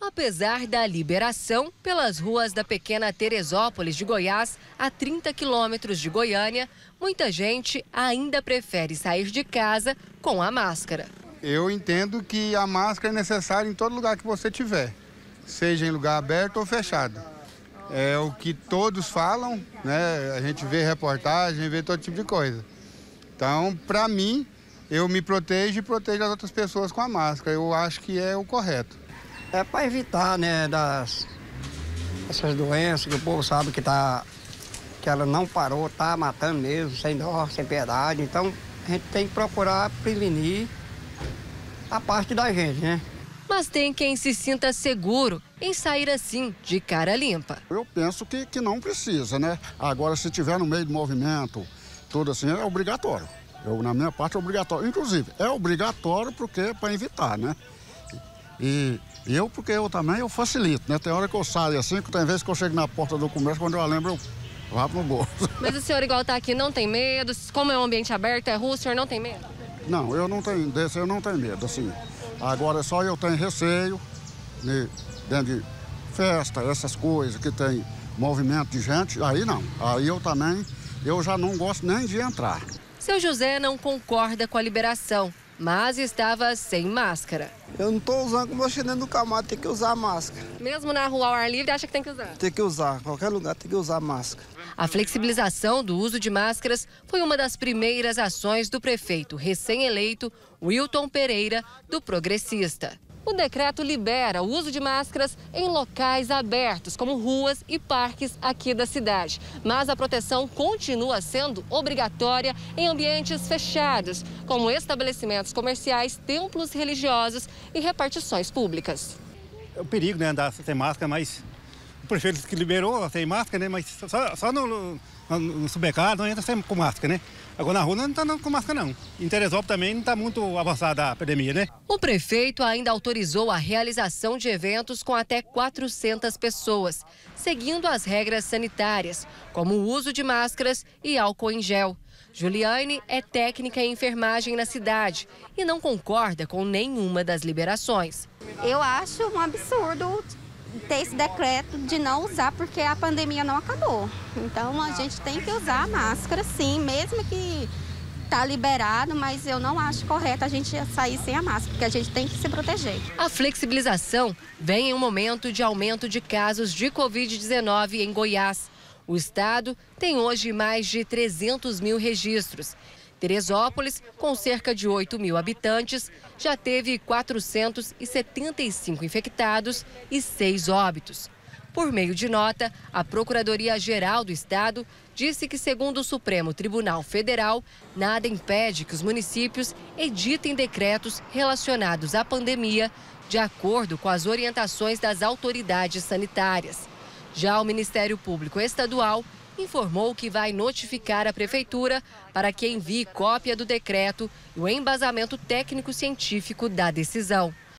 Apesar da liberação, pelas ruas da pequena Teresópolis de Goiás, a 30 quilômetros de Goiânia, muita gente ainda prefere sair de casa com a máscara. Eu entendo que a máscara é necessária em todo lugar que você estiver, seja em lugar aberto ou fechado. É o que todos falam, né? A gente vê reportagem, vê todo tipo de coisa. Então, para mim, eu me protejo e protejo as outras pessoas com a máscara. Eu acho que é o correto. É para evitar, né, essas doenças que o povo sabe que ela não parou, tá matando mesmo, sem dó, sem piedade. Então, a gente tem que procurar prevenir a parte da gente, né? Mas tem quem se sinta seguro em sair assim, de cara limpa. Eu penso que não precisa, né? Agora, se tiver no meio do movimento, tudo assim, é obrigatório. Na minha parte, é obrigatório. Inclusive, é obrigatório porque é para evitar, né? Porque eu facilito, né? Tem hora que eu saio assim, que tem vezes que eu chego na porta do comércio, quando eu lembro, eu vá pro bolso. Mas o senhor, igual tá aqui, não tem medo? Como é um ambiente aberto, é rua, o senhor não tem medo? Não, eu não tenho medo, assim. Agora, só eu tenho receio, né, dentro de festa, essas coisas que tem movimento de gente, aí não. Aí eu já não gosto nem de entrar. Seu José não concorda com a liberação, mas estava sem máscara. Eu não estou usando como você dentro do carro, tem que usar máscara. Mesmo na rua ao ar livre, acha que tem que usar? Tem que usar, qualquer lugar tem que usar máscara. A flexibilização do uso de máscaras foi uma das primeiras ações do prefeito recém-eleito Wilton Pereira, do Progressista. O decreto libera o uso de máscaras em locais abertos, como ruas e parques aqui da cidade. Mas a proteção continua sendo obrigatória em ambientes fechados, como estabelecimentos comerciais, templos religiosos e repartições públicas. É o perigo, né, andar sem máscara, mas o prefeito que liberou sem máscara, né, mas só no supermercado não entra sem com máscara, né? Agora na rua não está com máscara, não. Em Teresópolis também não está muito avançada a epidemia, né? O prefeito ainda autorizou a realização de eventos com até 400 pessoas, seguindo as regras sanitárias, como o uso de máscaras e álcool em gel. Juliane é técnica em enfermagem na cidade e não concorda com nenhuma das liberações. Eu acho um absurdo ter esse decreto de não usar, porque a pandemia não acabou. Então, a gente tem que usar a máscara, sim, mesmo que está liberado, mas eu não acho correto a gente sair sem a máscara, porque a gente tem que se proteger. A flexibilização vem em um momento de aumento de casos de Covid-19 em Goiás. O estado tem hoje mais de 300 mil registros. Teresópolis, com cerca de 8 mil habitantes, já teve 475 infectados e 6 óbitos. Por meio de nota, a Procuradoria-Geral do Estado disse que, segundo o Supremo Tribunal Federal, nada impede que os municípios editem decretos relacionados à pandemia, de acordo com as orientações das autoridades sanitárias. Já o Ministério Público Estadual informou que vai notificar a Prefeitura para que envie cópia do decreto e o embasamento técnico-científico da decisão.